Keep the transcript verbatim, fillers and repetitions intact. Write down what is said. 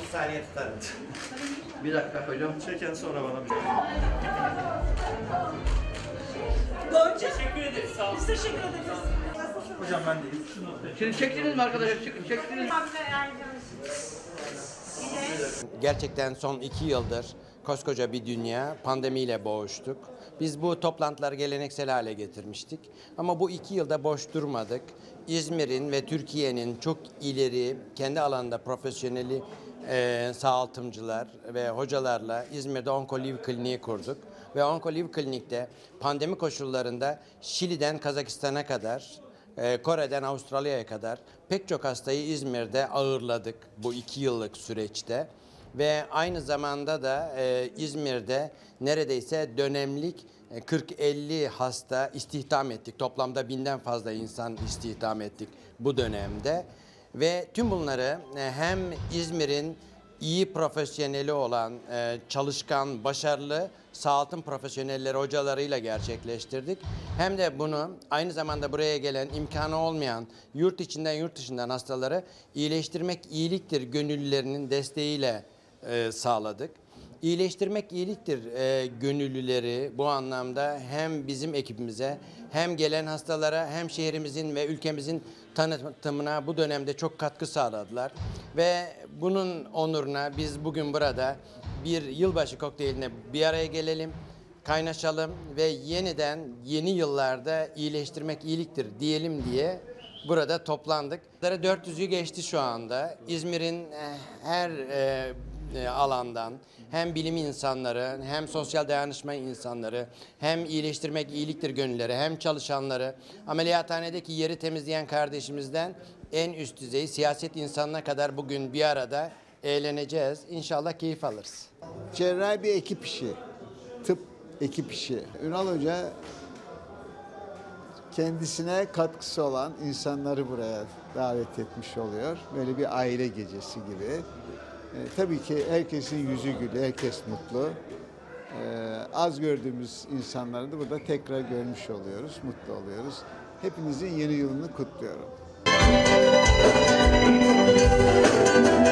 saniye tutarım. Bir dakika hocam. Çeken sonra bana bir Gonca. Teşekkür ederiz. Sağ olun. Biz teşekkür ederiz. Hocam ben deyim. Şimdi çektiniz mi arkadaşlar? Çıkın, çektiniz mi? Gerçekten son iki yıldır koskoca bir dünya pandemiyle boğuştuk. Biz bu toplantıları geleneksel hale getirmiştik. Ama bu iki yılda boş durmadık. İzmir'in ve Türkiye'nin çok ileri, kendi alanında profesyoneli e, sağaltımcılar ve hocalarla İzmir'de Onkoliv Kliniği kurduk. Ve Onkoliv Klinik'te pandemi koşullarında Şili'den Kazakistan'a kadar, e, Kore'den Avustralya'ya kadar pek çok hastayı İzmir'de ağırladık bu iki yıllık süreçte. Ve aynı zamanda da e, İzmir'de neredeyse dönemlik kırk elli hasta istihdam ettik. Toplamda binden fazla insan istihdam ettik bu dönemde. Ve tüm bunları e, hem İzmir'in iyi profesyoneli olan, e, çalışkan, başarılı sağaltım profesyonelleri hocalarıyla gerçekleştirdik. Hem de bunu aynı zamanda buraya gelen imkanı olmayan yurt içinden yurt dışından hastaları iyileştirmek iyiliktir gönüllülerinin desteğiyle e, sağladık. İyileştirmek iyiliktir e, gönüllüleri bu anlamda hem bizim ekibimize hem gelen hastalara hem şehrimizin ve ülkemizin tanıtımına bu dönemde çok katkı sağladılar. Ve bunun onuruna biz bugün burada bir yılbaşı kokteyline bir araya gelelim, kaynaşalım ve yeniden yeni yıllarda iyileştirmek iyiliktir diyelim diye burada toplandık. dört yüzü geçti şu anda. İzmir'in her e, alandan hem bilim insanları hem sosyal dayanışma insanları hem iyileştirmek iyiliktir gönülleri hem çalışanları ameliyathanedeki yeri temizleyen kardeşimizden en üst düzey siyaset insanına kadar bugün bir arada eğleneceğiz. İnşallah keyif alırız. Cerrahi bir ekip işi, tıp ekip işi. Ünal Hoca kendisine katkısı olan insanları buraya davet etmiş oluyor. Böyle bir aile gecesi gibi. E, tabii ki herkesin yüzü gülüyor, herkes mutlu. E, az gördüğümüz insanları da burada tekrar görmüş oluyoruz, mutlu oluyoruz. Hepinizin yeni yılını kutluyorum.